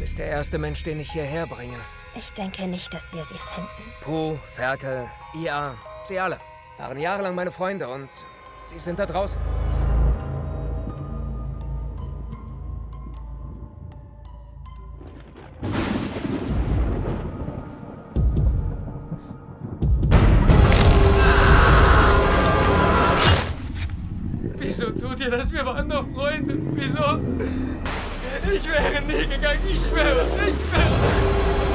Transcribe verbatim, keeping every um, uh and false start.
bist der erste Mensch, den ich hierher bringe. Ich denke nicht, dass wir sie finden. Puh, Ferkel, I A, sie alle waren jahrelang meine Freunde und sie sind da draußen. Wieso tut ihr das? Wir waren doch Freunde. Wieso? Ich wäre nie gegangen, ich schwöre, ich schwöre.